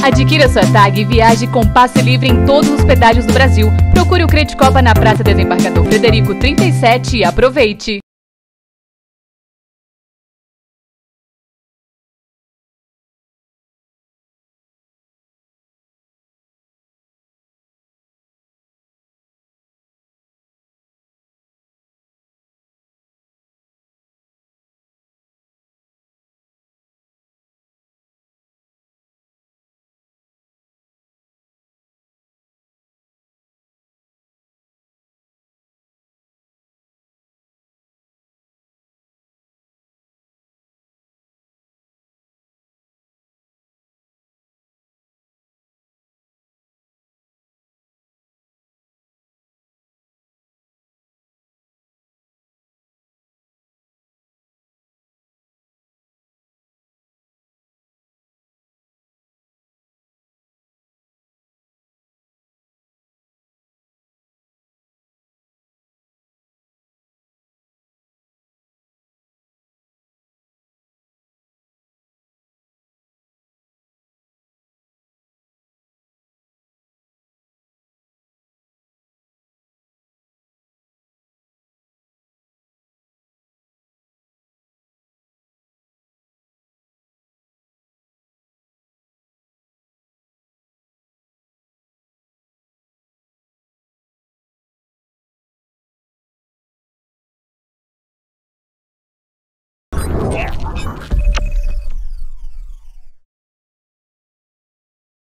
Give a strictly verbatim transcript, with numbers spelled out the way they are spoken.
Adquira sua tag e viaje com passe livre em todos os pedágios do Brasil. Procure o Credicopa na Praça Desembargador Frederico trinta e sete e aproveite!